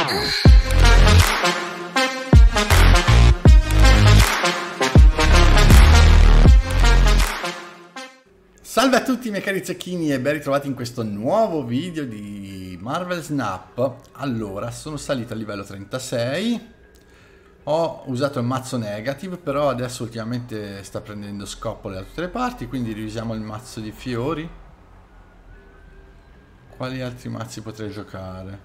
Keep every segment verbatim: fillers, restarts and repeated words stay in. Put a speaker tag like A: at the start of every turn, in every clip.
A: Salve a tutti i miei cari zecchini e ben ritrovati in questo nuovo video di Marvel Snap. Allora, sono salito a livello trentasei, ho usato il mazzo negative, però adesso ultimamente sta prendendo scoppole da tutte le parti, quindi riusiamo il mazzo di fiori. Quali altri mazzi potrei giocare?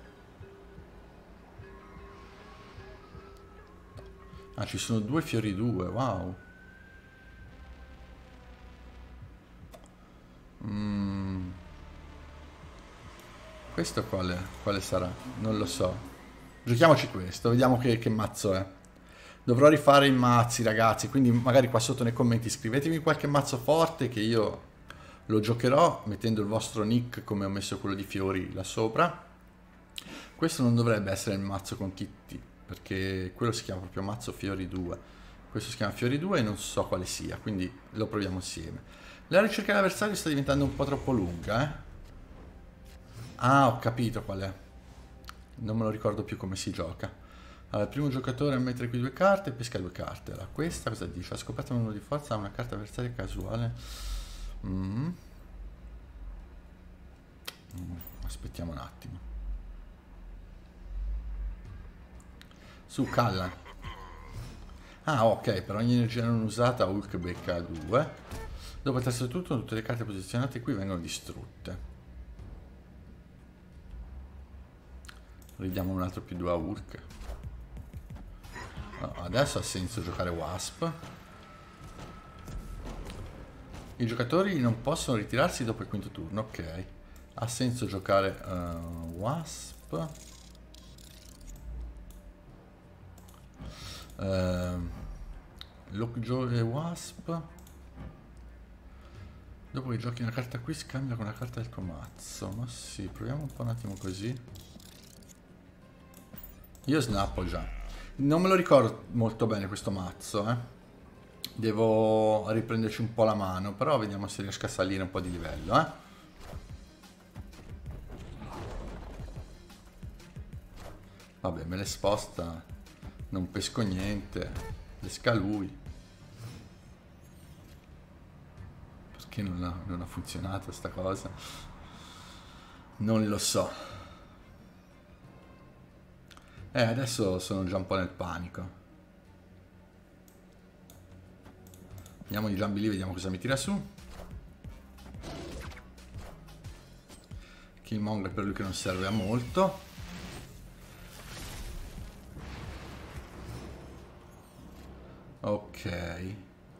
A: Ah, ci sono due fiori due, wow. Mm. Questo quale, quale sarà? Non lo so. Giochiamoci questo, vediamo che, che mazzo è. Dovrò rifare i mazzi, ragazzi, quindi magari qua sotto nei commenti scrivetemi qualche mazzo forte che io lo giocherò mettendo il vostro nick come ho messo quello di fiori là sopra. Questo non dovrebbe essere il mazzo con Kitty, perché quello si chiama proprio mazzo fiori due. Questo si chiama fiori due e non so quale sia, quindi lo proviamo insieme. La ricerca dell'avversario sta diventando un po' troppo lunga, eh? Ah, ho capito qual è. Non me lo ricordo più come si gioca. Allora, il primo giocatore a mettere qui due carte pesca due carte. Allora, questa cosa dice? Ha scoperto un numero di forza, ha una carta avversaria casuale. Mm. Mm. Aspettiamo un attimo. Su, Callan. Ah, ok, per ogni energia non usata Hulk becca due. Dopo il testo tutto, tutte le carte posizionate qui vengono distrutte. Ridiamo un altro più due a Hulk. No, adesso ha senso giocare Wasp. I giocatori non possono ritirarsi dopo il quinto turno, ok. Ha senso giocare uh, Wasp. Uh, Lockjaw e Wasp. Dopo che giochi una carta qui, scambia con una carta del tuo mazzo. Ma sì, proviamo un po' un attimo così. Io snappo già. Non me lo ricordo molto bene questo mazzo, eh. Devo riprenderci un po' la mano, però vediamo se riesco a salire un po' di livello, eh. Vabbè, me le sposta. Non pesco niente. Pesca lui. Che non ha, non ha funzionato sta cosa, non lo so. Eh, adesso sono già un po' nel panico. Andiamo di Giambi lì, vediamo cosa mi tira su. Killmonger per lui che non serve a molto. Ok.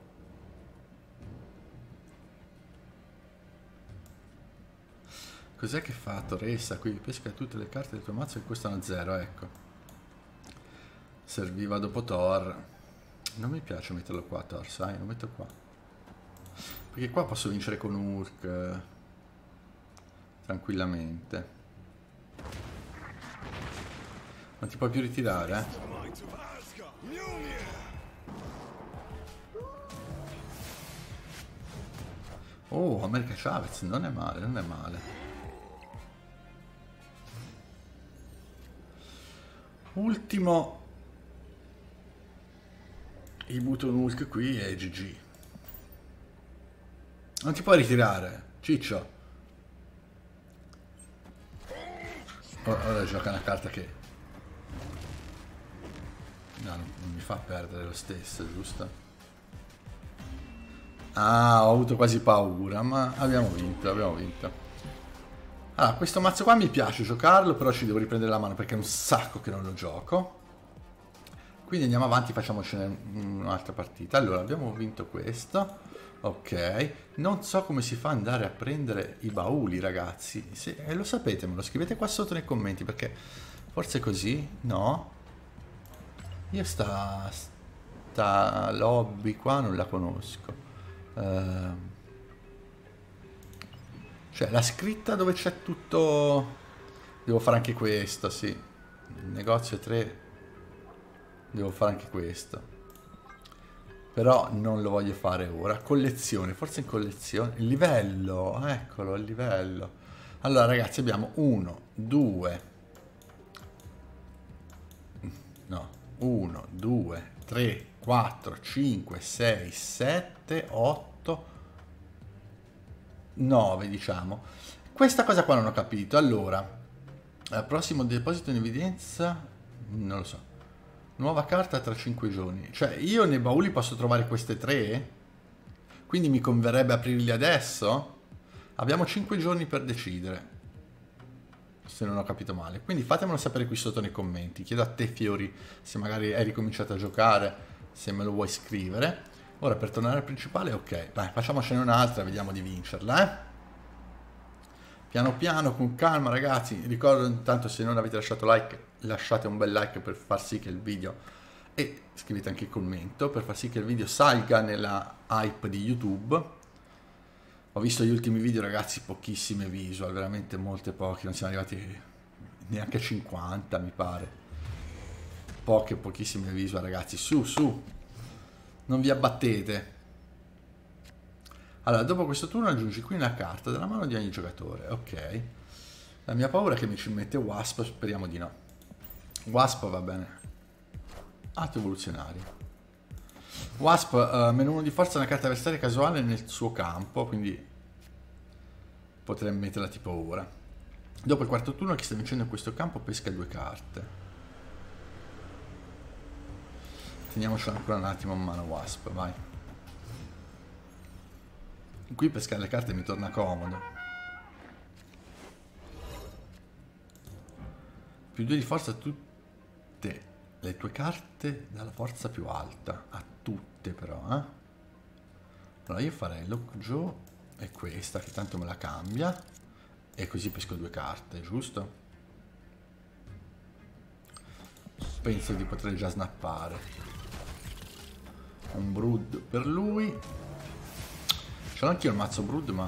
A: Cos'è che fa Toressa? Qui pesca tutte le carte del tuo mazzo che costano zero, ecco. Serviva dopo Thor. Non mi piace metterlo qua Thor, sai? Lo metto qua. Perché qua posso vincere con Hulk eh, tranquillamente. Non ti puoi più ritirare, eh? Oh, America Chavez, non è male, non è male. Ultimo, gli butto un Hulk qui e G G. Non ti puoi ritirare, ciccio. Ora, ora gioca una carta che no, non mi fa perdere lo stesso, giusto? Ah, ho avuto quasi paura, ma abbiamo vinto, abbiamo vinto. Allora, questo mazzo qua mi piace giocarlo, però ci devo riprendere la mano perché è un sacco che non lo gioco. Quindi andiamo avanti, facciamocene un'altra partita. Allora, abbiamo vinto questo. Ok. Non so come si fa ad andare a prendere i bauli, ragazzi. Se eh, lo sapete, me lo scrivete qua sotto nei commenti, perché forse così? No? Io sta, sta lobby qua non la conosco. Uh, cioè la scritta dove c'è tutto. Devo fare anche questo, sì. Il negozio tre. Devo fare anche questo. Però non lo voglio fare ora. Collezione, forse in collezione. Il livello, eccolo, il livello. Allora ragazzi abbiamo uno, due, uno, due, tre, quattro, cinque, sei, sette, otto, nove, diciamo. Questa cosa qua non ho capito. Allora, al prossimo deposito in evidenza, non lo so. Nuova carta tra cinque giorni. Cioè, io nei bauli posso trovare queste tre? Quindi mi converrebbe aprirli adesso? Abbiamo cinque giorni per decidere, se non ho capito male. Quindi fatemelo sapere qui sotto nei commenti. Chiedo a te, Fiori, se magari hai ricominciato a giocare, se me lo vuoi scrivere. Ora per tornare al principale, ok, dai, facciamocene un'altra, vediamo di vincerla, eh. Piano piano, con calma, ragazzi. Ricordo intanto, se non avete lasciato like, lasciate un bel like per far sì che il video, e scrivete anche il commento, per far sì che il video salga nella hype di YouTube. Ho visto gli ultimi video, ragazzi, pochissime visual, veramente molte poche, non siamo arrivati neanche a cinquanta, mi pare. Poche, pochissime visual, ragazzi, su, su, non vi abbattete. Allora, dopo questo turno aggiungi qui una carta dalla mano di ogni giocatore, ok. La mia paura è che mi ci mette Wasp, speriamo di no. Wasp va bene. Atto evoluzionario. Wasp, uh, meno uno di forza, una carta avversaria casuale nel suo campo, quindi potrei metterla tipo ora. Dopo il quarto turno, chi sta vincendo in questo campo pesca due carte. Teniamocela ancora un attimo in mano Wasp, vai. Qui pescare le carte mi torna comodo. Più due di forza a tutte le tue carte dalla forza più alta. A tutte però, eh. Allora io farei Lockjaw e questa, che tanto me la cambia. E così pesco due carte, giusto? Penso di poter già snappare. Un Brood per lui. Ce l'ho anch'io il mazzo Brood, ma...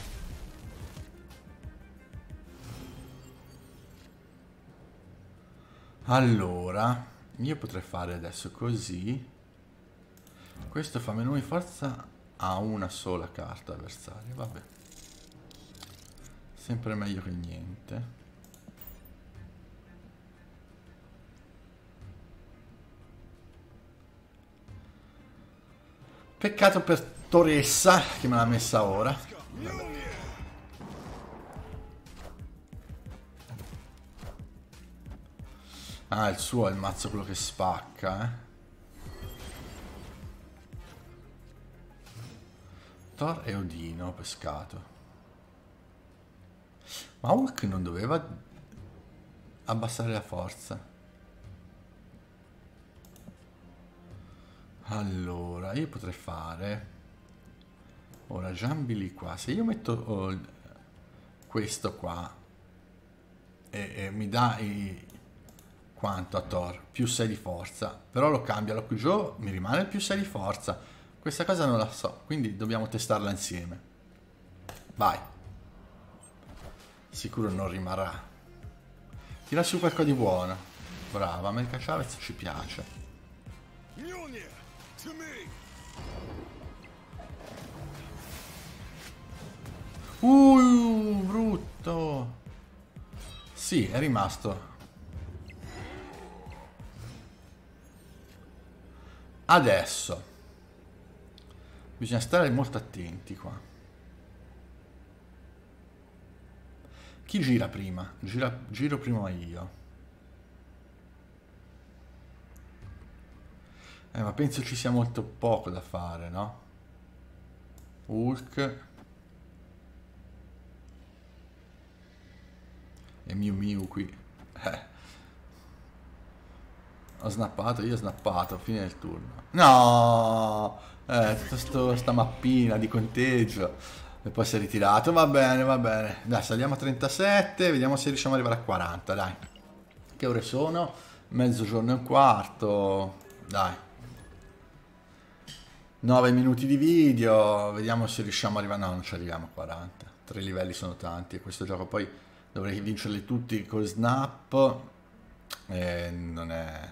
A: Allora, io potrei fare adesso così. Questo fa meno di forza a una sola carta avversaria, vabbè. Sempre meglio che niente. Peccato per Toressa che me l'ha messa ora. Vabbè. Ah, il suo è il mazzo quello che spacca, eh. Thor e Odino ho pescato. Ma Hulk non doveva abbassare la forza. Allora, io potrei fare... Ora, Giambili qua. Se io metto oh, questo qua e, e mi dà i... quanto a Thor? Più sei di forza. Però lo cambia, lo Lockjaw, mi rimane il più sei di forza. Questa cosa non la so, quindi dobbiamo testarla insieme. Vai. Sicuro non rimarrà. Tira su qualcosa di buono. Brava, America Chavez ci piace. Uh, brutto. Sì, è rimasto. Adesso bisogna stare molto attenti qua. Chi gira prima? Gira, giro prima io. Eh, ma penso ci sia molto poco da fare, no? Hulk e Miu Miu qui. Eh. Ho snappato, io ho snappato, fine del turno. No! Eh, tutta sta mappina di conteggio. E poi si è ritirato, va bene, va bene. Dai, saliamo a trentasette, vediamo se riusciamo ad arrivare a quaranta, dai. Che ore sono? Mezzogiorno e un quarto. Dai. nove minuti di video, vediamo se riusciamo ad arrivare. No, non ci arriviamo a quaranta. Tre livelli sono tanti e questo gioco poi dovrei vincerli tutti col snap. E non è...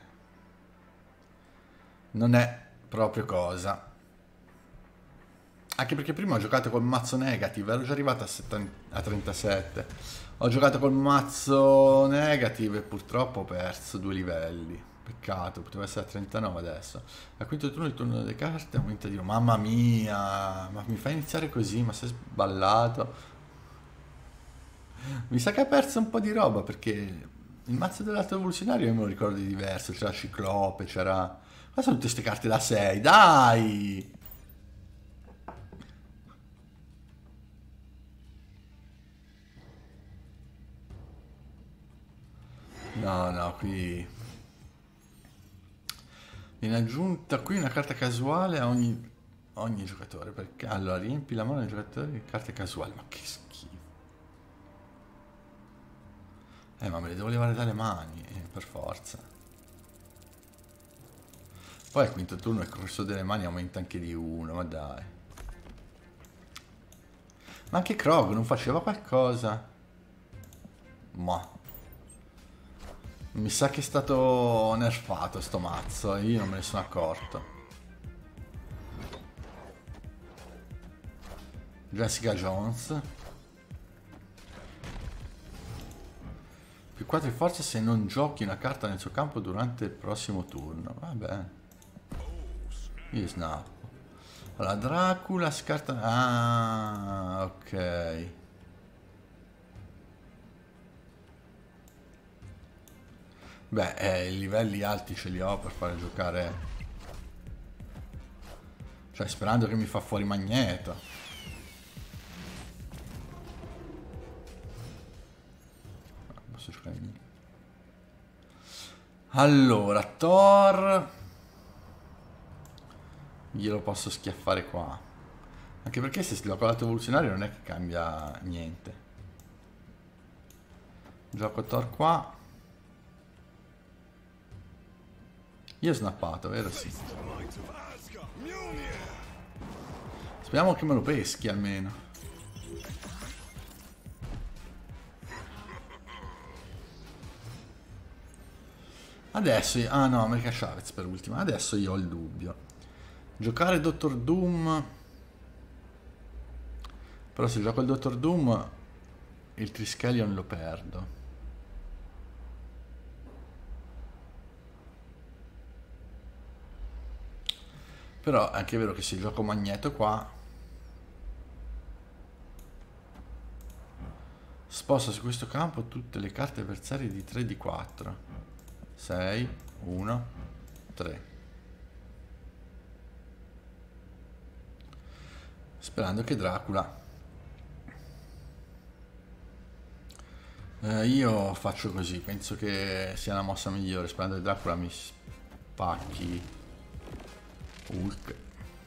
A: Non è proprio cosa. Anche perché prima ho giocato col mazzo negative, ero già arrivato a, settanta, a trentasette. Ho giocato col mazzo negative e purtroppo ho perso due livelli. Peccato, poteva essere a trentanove adesso. Al quinto turno il turno delle carte aumenta di uno. Mamma mia, ma mi fai iniziare così? Ma sei sballato? Mi sa che ha perso un po' di roba perché il mazzo dell'altro evoluzionario io me lo ricordo di diverso. C'era Ciclope, c'era... Ma sono tutte queste carte da sei, dai! No, no, qui... Viene aggiunta qui una carta casuale a ogni, ogni giocatore. Perché allora riempi la mano dei giocatori di carte casuali. Ma che schifo. Eh, ma me le devo levare dalle mani, eh, per forza. Poi al quinto turno il corso delle mani aumenta anche di uno, ma dai. Ma anche Krog non faceva qualcosa? Ma... Mi sa che è stato nerfato sto mazzo, io non me ne sono accorto. Jessica Jones. Più quattro di forza se non giochi una carta nel suo campo durante il prossimo turno. Vabbè. Io snappo. Allora, Dracula scarta... Ah, ok. Beh, eh, i livelli alti ce li ho per fare giocare... Cioè, sperando che mi fa fuori Magneto. Posso giocare niente. Allora, Thor... Glielo posso schiaffare qua. Anche perché se gioco l'altro evoluzionario non è che cambia niente. Gioco Thor qua. Io ho snappato, vero? Sì. Speriamo che me lo peschi almeno. Adesso... Ah no, America Chavez per ultima. Adesso io ho il dubbio. Giocare Doctor Doom... Però se gioco il Doctor Doom il Triskelion lo perdo. Però è anche vero che se gioco Magneto qua sposta su questo campo tutte le carte avversarie di tre di quattro. sei, uno, tre. Sperando che Dracula... Eh, io faccio così, penso che sia la mossa migliore, sperando che Dracula mi spacchi Hulk.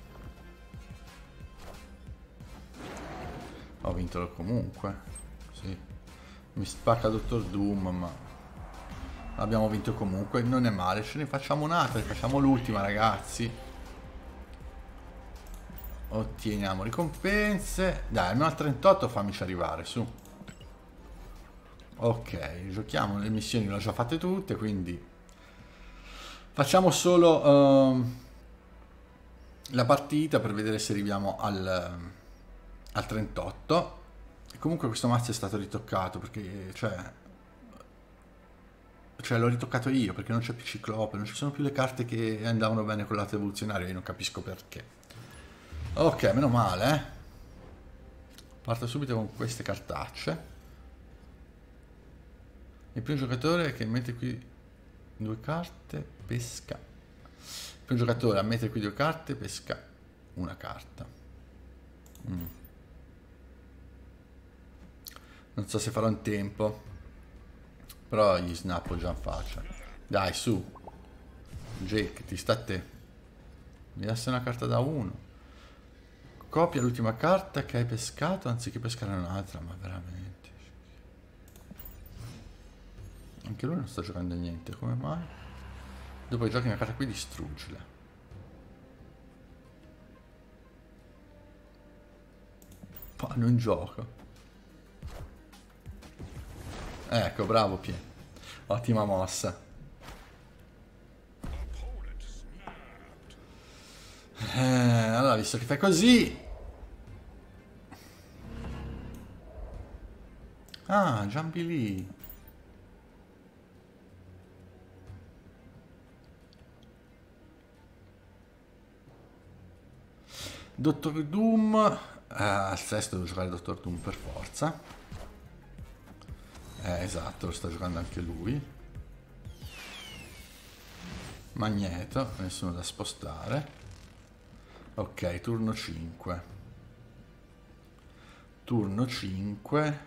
A: Ho vinto comunque, sì. Mi spacca Doctor Doom, ma abbiamo vinto comunque, non è male, ce ne facciamo un'altra, facciamo l'ultima ragazzi. Otteniamo ricompense. Dai, almeno al trentotto fammici arrivare, su. Ok, giochiamo, le missioni le ho già fatte tutte, quindi facciamo solo uh, la partita per vedere se arriviamo al, al trentotto. E comunque questo mazzo è stato ritoccato perché, cioè, cioè l'ho ritoccato io perché non c'è più Ciclope, non ci sono più le carte che andavano bene con l'altro evoluzionario, io non capisco perché. Ok, meno male, eh. Parto subito con queste cartacce. Il primo giocatore che mette qui due carte pesca. Il primo giocatore a mettere qui due carte pesca una carta. Mm. Non so se farò in tempo, però gli snappo già in faccia. Dai, su. Jake, ti sta a te. Mi lascia una carta da uno. Copia l'ultima carta che hai pescato anziché pescare un'altra, ma veramente. Anche lui non sta giocando a niente, come mai? Dopo che giochi una carta qui, distruggila. Poi non gioco. Ecco, bravo Pie. Ottima mossa. Eh, allora, visto che fai così... Ah, Jumpy lì. Dottor Doom, eh, al sesto devo giocare Dottor Doom per forza. Eh, esatto, lo sta giocando anche lui. Magneto, nessuno da spostare. Ok, turno cinque. Turno cinque.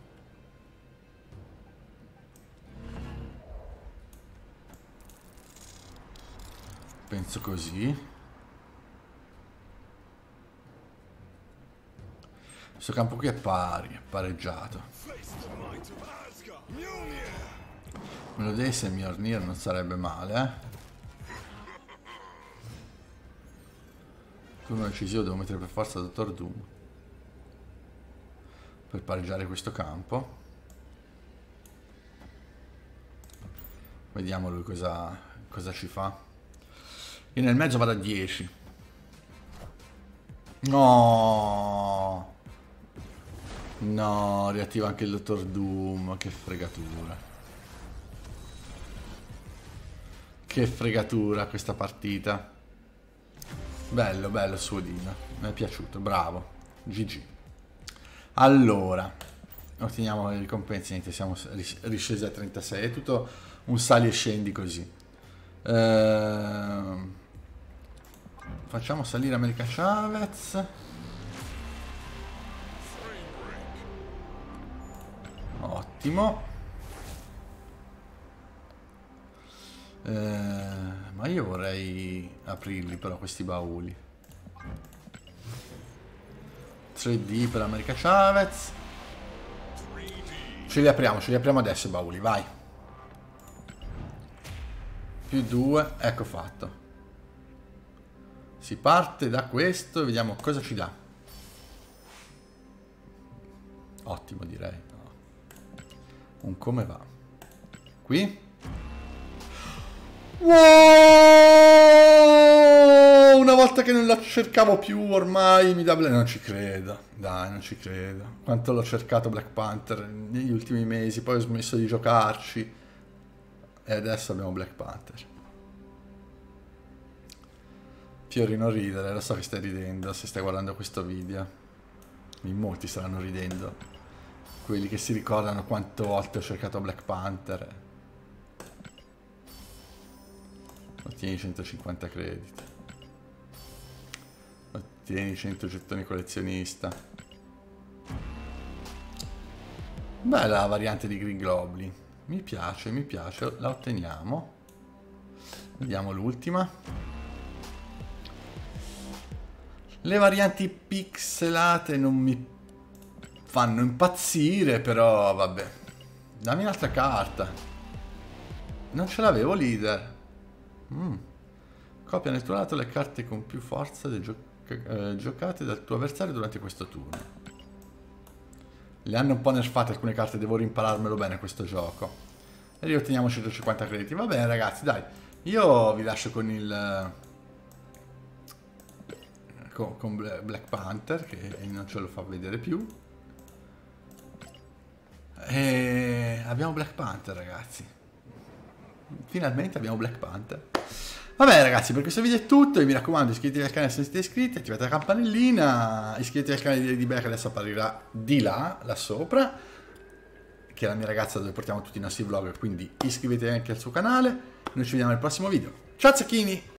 A: Penso così. Questo campo qui è pari, è pareggiato. Me lo dei se Mjolnir non sarebbe male, eh. Turno decisivo, devo mettere per forza Dottor Doom per pareggiare questo campo. Vediamo lui cosa, cosa ci fa. Io nel mezzo vado a dieci. No, no, riattiva anche il Dottor Doom. Che fregatura. Che fregatura questa partita. Bello, bello Suodino. Mi è piaciuto, bravo. G G. Allora, otteniamo le ricompense. Niente, siamo riscesi a trentasei. È tutto un sali e scendi così. Ehm, facciamo salire America Chavez. Ottimo. Eh, ma io vorrei aprirli però questi bauli. tre D per America Chavez. Ce li apriamo, ce li apriamo adesso i bauli, vai. Più due, ecco fatto. Si parte da questo e vediamo cosa ci dà. Ottimo direi. Un come va. Qui. Wow! Una volta che non la cercavo più ormai mi dà Black... Non ci credo, dai, non ci credo. Quanto l'ho cercato Black Panther negli ultimi mesi, poi ho smesso di giocarci e adesso abbiamo Black Panther. Fiori, non ridere, lo so che stai ridendo se stai guardando questo video. In molti staranno ridendo. Quelli che si ricordano quante volte ho cercato Black Panther. Ottieni centocinquanta crediti. Ottieni cento gettoni collezionista. Bella la variante di Green Goblin. Mi piace, mi piace. La otteniamo. Vediamo l'ultima. Le varianti pixelate non mi fanno impazzire, però vabbè. Dammi un'altra carta. Non ce l'avevo leader. Mm. Copia nel tuo lato le carte con più forza del gio eh, giocate dal tuo avversario durante questo turno. Le hanno un po' nerfate alcune carte, devo rimpararmelo bene questo gioco. E riotteniamo centocinquanta crediti. Va bene ragazzi, dai. Io vi lascio con il... con, con Black Panther, che non ce lo fa vedere più. E abbiamo Black Panther ragazzi. Finalmente abbiamo Black Panther. Vabbè ragazzi, per questo video è tutto. Mi raccomando, iscrivetevi al canale se non siete iscritti, attivate la campanellina, iscrivetevi al canale di Lady Bear che adesso apparirà di là, là sopra, che è la mia ragazza dove portiamo tutti i nostri vlog, quindi iscrivetevi anche al suo canale. Noi ci vediamo nel prossimo video. Ciao zacchini!